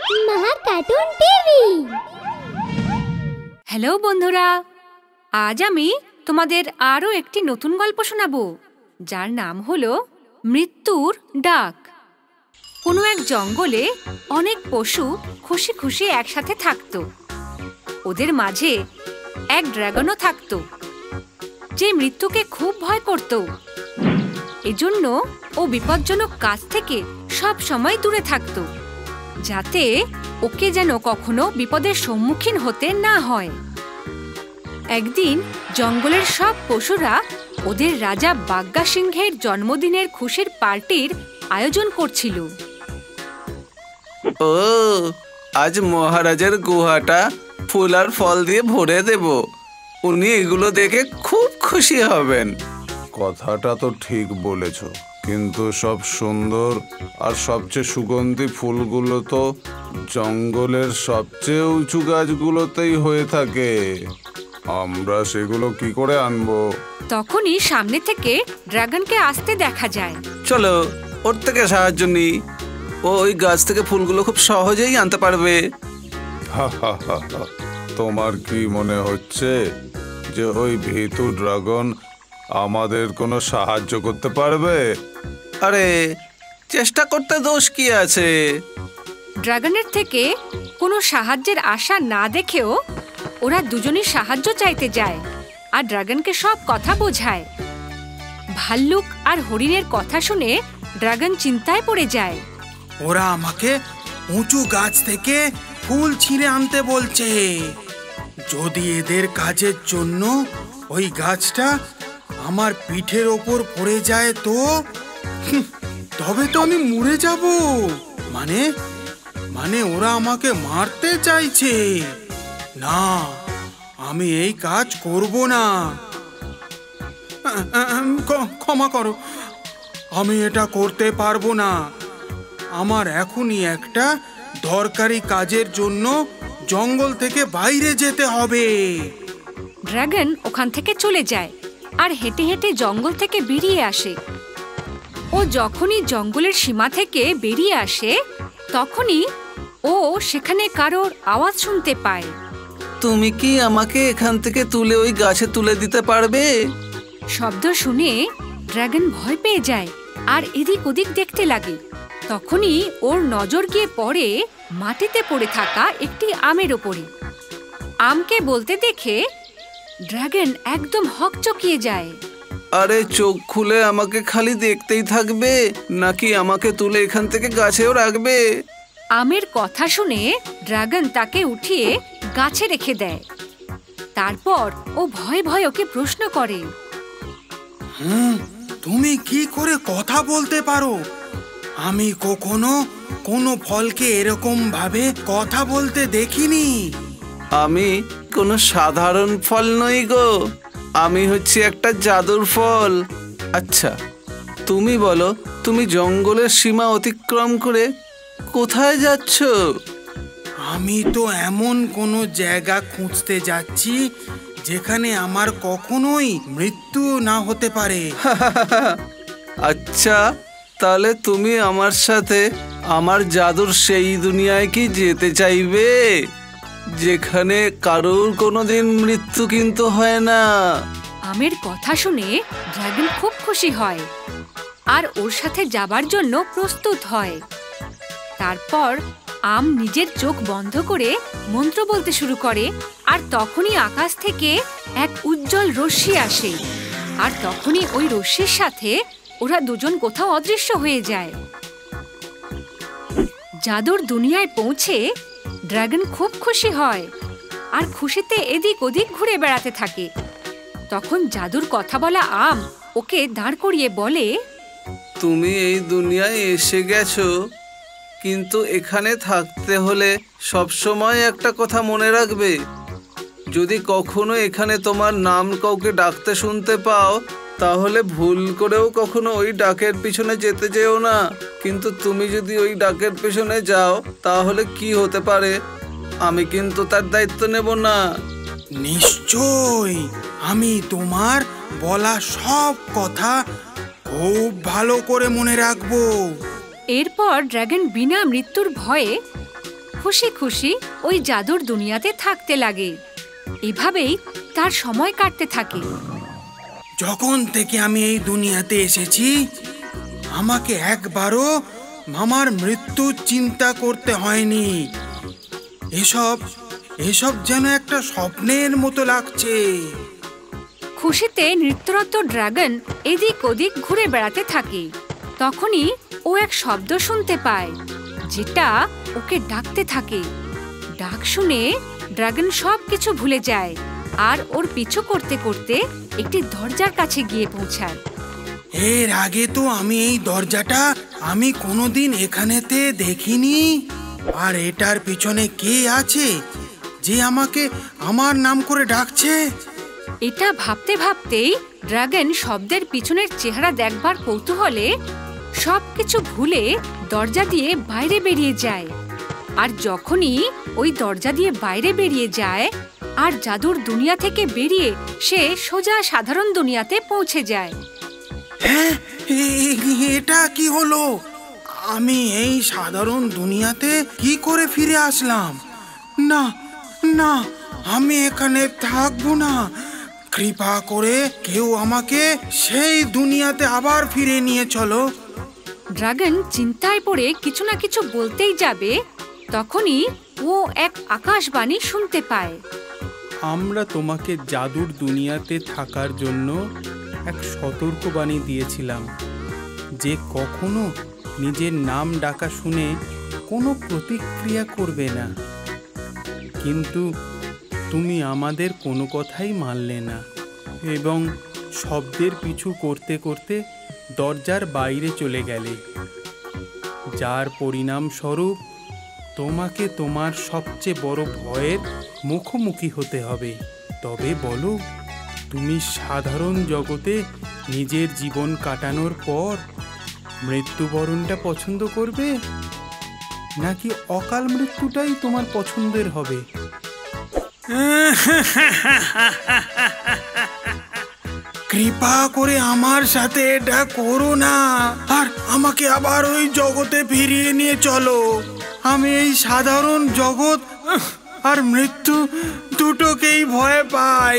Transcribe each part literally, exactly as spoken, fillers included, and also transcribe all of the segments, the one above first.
মাহা cartoon TV. Hello বন্ধুরা, আজ আমি তোমাদের আরো একটি নতুন গল্প শোনাবো, যার নাম হলো মৃত্যুর ডাক। কোনো এক জঙ্গলে অনেক পশু খুশি খুশি একসাথে থাকতো। ওদের মাঝে এক ড্রাগনও থাকতো, যে মৃত্যুকে খুব ভয় করত। এজন্য ও বিপজ্জনক কাজ থেকে সব সময় দূরে থাকতো, যাতে ওকে যেন কখনো বিপদের সম্মুখীন হতে না হয়। একদিন জঙ্গলের সব পশুরা ওদের রাজা বাঘা সিংহের জন্মদিনের খুশির পার্টির আয়োজন করছিল। ও, আজ মহারাজের গুহাটা ফুল আর ফল দিয়ে ভরে দেব, উনি এগুলো দেখে খুব খুশি হবেন। কথাটা তো ঠিক বলেছ, কিন্তু সব সুন্দর আর সবচেয়ে সুগন্ধি ফুলগুলো তো জঙ্গলের সবচেয়ে উঁচু গাছগুলোতেই হয়ে থাকে। আমরা সেগুলো কি করে আনবো? তখনই সামনে থেকে ড্রাগনকে আসতে দেখা যায়। চলো ওর থেকে সাহায্য নিই, ও ওই গাছ থেকে ফুলগুলো খুব সহজেই আনতে পারবে। তোমার কি মনে হচ্ছে যে ওই ভীতু ড্রাগন আমাদের কোনো সাহায্য করতে পারবে? আরে, চেষ্টা করতে দোষ কি আছে? ড্রাগনের থেকে কোনো সাহায্যের আশা না দেখেও ওরা দুজনই সাহায্য চাইতে যায় আর ড্রাগনকে সব কথা বোঝায়। ভাল্লুক আর হরিণের কথা শুনে ড্রাগন চিন্তায় পড়ে যায়। ওরা আমাকে উঁচু গাছ থেকে ফুল ছিঁড়ে আনতে বলছে। যদি এদের কাজের জন্য ওই গাছটা আমার পিঠের ওপর পড়ে যায় তো তবে তো আমি মরে যাব। মানে মানে ওরা আমাকে মারতে চাইছে। না, আমি এই কাজ করব না। ক্ষমা করো, আমি এটা করতে পারবো না। আমার এখনই একটা দরকারি কাজের জন্য জঙ্গল থেকে বাইরে যেতে হবে। ড্রাগন ওখান থেকে চলে যায় আর হেঁটে হেঁটে জঙ্গল থেকে বেরিয়ে আসে। ও যখনই জঙ্গলের সীমা থেকে বেরিয়ে আসে, তখনই ও সেখানে কারোর আওয়াজ শুনতে পায়। তুমি কি আমাকে এখান থেকে তুলে ওই গাছে তুলে দিতে পারবে? শব্দ শুনে ড্রাগন ভয় পেয়ে যায় আর এদিক ওদিক দেখতে লাগে। তখনই ওর নজর গিয়ে পড়ে মাটিতে পড়ে থাকা একটি আমের ওপরে। আমকে বলতে দেখে ড্রাগন একদম হকচকিয়ে যায়। আরে, চোখ খুলে আমাকে খালি দেখতেই থাকবে নাকি আমাকে তুলে এখান থেকে গাছেও রাখবে? আমের কথা শুনে ড্রাগন তাকে উঠিয়ে গাছে রেখে দেয়। তারপর ও ভয়ে ভয়ে ওকে প্রশ্ন করে, হুম তুমি কি করে কথা বলতে পারো? আমি কখনো কোনো ফলকে এরকম ভাবে কথা বলতে দেখিনি। আমি কোনো সাধারণ ফল নই গো, আমি হচ্ছি একটা জাদুর ফল। আচ্ছা, তুমি বলো, তুমি জঙ্গলের সীমা অতিক্রম করে কোথায় যাচ্ছ? আমি তো এমন কোনো জায়গা খুঁজতে যাচ্ছি যেখানে আমার কখনোই মৃত্যু না হতে পারে। আচ্ছা, তাহলে তুমি আমার সাথে আমার জাদুর সেই দুনিয়ায় কি যেতে চাইবে, যেখানে কারোর কোনোদিন মৃত্যু কিন্তু হয় না? আমের কথা শুনে ড্রাগন খুব খুশি হয় আর ওর সাথে যাবার জন্য প্রস্তুত হয়। তারপর আম নিজের চোখ বন্ধ করে মন্ত্র বলতে শুরু করে, আর তখনই আকাশ থেকে এক উজ্জ্বল রশ্মি আসে। আর তখনই ওই রশ্মির সাথে ওরা দুজন কোথাও অদৃশ্য হয়ে যায়। জাদুর দুনিয়ায় পৌঁছে ড্রাগন খুব খুশি হয় আর খুশিতে এদিক ওদিক ঘুরে বেড়াতে থাকে। তখন জাদুর কথা বলা আম ওকে দাঁড় করিয়ে বলে, তুমি এই দুনিয়ায় এসে গেছো, কিন্তু এখানে থাকতে হলে সবসময় একটা কথা মনে রাখবে। যদি কখনো এখানে তোমার নাম কাউকে ডাকতে শুনতে পাও, তাহলে ভুল করেও কখনো ওই ডাকের পিছনে যেতে যেও না। কিন্তু তুমি যদি ওই ডাকের পিছনে যাও, তাহলে কি হতে পারে আমি কিন্তু তার দায়িত্ব নেব না। নিশ্চয়ই, আমি তোমার বলা সব কথা খুব ভালো করে মনে রাখবো। এরপর ড্রাগন বিনা মৃত্যুর ভয়ে খুশি খুশি ওই জাদুর দুনিয়াতে থাকতে লাগে। এভাবেই তার সময় কাটতে থাকে। যখন থেকে আমি এই দুনিয়াতে এসেছি আমাকে একবারও মামার মৃত্যুর চিন্তা করতে হয়নি। এসব এসব যেন একটা স্বপ্নের মতো লাগছে। খুশিতে নৃত্যরত ড্রাগন এদিক ওদিক ঘুরে বেড়াতে থাকে। তখনই ও এক শব্দ শুনতে পায়, যেটা ওকে ডাকতে থাকে। ডাক শুনে ড্রাগন সব কিছু ভুলে যায় আর ওর পিছু করতে করতে একটি দরজার কাছে গিয়ে পৌঁছায়। এর আগে তো আমি এই দরজাটা আমি কোনোদিন এখানেতে দেখিনি। আর এটার পিছনে কে আছে যে আমাকে আমার নাম করে ডাকছে? এটা ভাবতে ভাবতেই ড্রাগন শব্দের পিছনের চেহারা দেখবার কৌতূহলে সবকিছু ভুলে দরজা দিয়ে বাইরে বেরিয়ে যায়। আর যখনই ওই দরজা দিয়ে বাইরে বেরিয়ে যায় আর জাদুর দুনিয়া থেকে বেরিয়ে সে সোজা সাধারণ দুনিয়াতে পৌঁছে যায়। হ্যাঁ, এটা কি হলো? আমি এই সাধারণ দুনিয়াতে কি করে ফিরে আসলাম? না না, আমি এখানে থাকবো না। কৃপা করে কেউ আমাকে সেই দুনিয়াতে আবার ফিরে নিয়ে চলো। ড্রাগন চিন্তায় পড়ে কিছু না কিছু বলতেই যাবে, তখনই ও এক আকাশবাণী শুনতে পায়। আমরা তোমাকে জাদুর দুনিয়াতে থাকার জন্য এক সতর্কবাণী দিয়েছিলাম যে কখনো নিজের নাম ডাকা শুনে কোনো প্রতিক্রিয়া করবে না। কিন্তু তুমি আমাদের কোনো কথাই মানলে না এবং শব্দের পিছু করতে করতে দরজার বাইরে চলে গেলে, যার পরিণামস্বরূপ তোমাকে তোমার সবচেয়ে বড় ভয়ের মুখোমুখি হতে হবে। তবে বলো, তুমি সাধারণ জগতে নিজের জীবন কাটানোর পর মৃত্যুবরণটা পছন্দ করবে, নাকি অকাল মৃত্যুটাই তোমার পছন্দের হবে? কৃপা করে আমার সাথে এটা করো না আর আমাকে আবার ওই জগতে ফিরিয়ে নিয়ে চলো। আমি এই সাধারণ জগৎ আর মৃত্যু দুটোকেই ভয় পাই।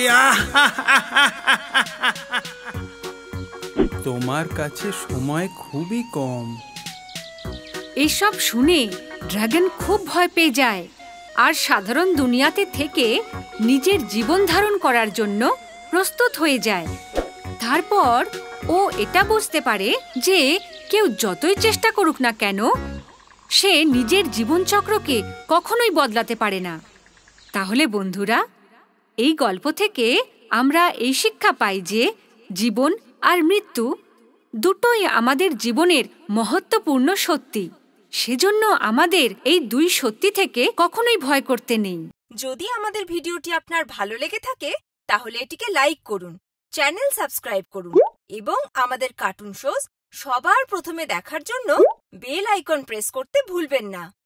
তোমার কাছে সময় খুবই কম। এইসব শুনে ড্রাগন খুব ভয় পেয়ে যায় আর সাধারণ দুনিয়াতে থেকে নিজের জীবন ধারণ করার জন্য প্রস্তুত হয়ে যায়। তারপর ও এটা বুঝতে পারে যে কেউ যতই চেষ্টা করুক না কেন, সে নিজের জীবনচক্রকে কখনোই বদলাতে পারে না। তাহলে বন্ধুরা, এই গল্প থেকে আমরা এই শিক্ষা পাই যে জীবন আর মৃত্যু দুটোই আমাদের জীবনের মহত্বপূর্ণ সত্যি। সেজন্য আমাদের এই দুই সত্যি থেকে কখনোই ভয় করতে নেই। যদি আমাদের ভিডিওটি আপনার ভালো লেগে থাকে তাহলে এটিকে লাইক করুন, চ্যানেল সাবস্ক্রাইব করুন এবং আমাদের কার্টুন শোজ সবার প্রথমে দেখার জন্য বেল আইকন প্রেস করতে ভুলবেন না।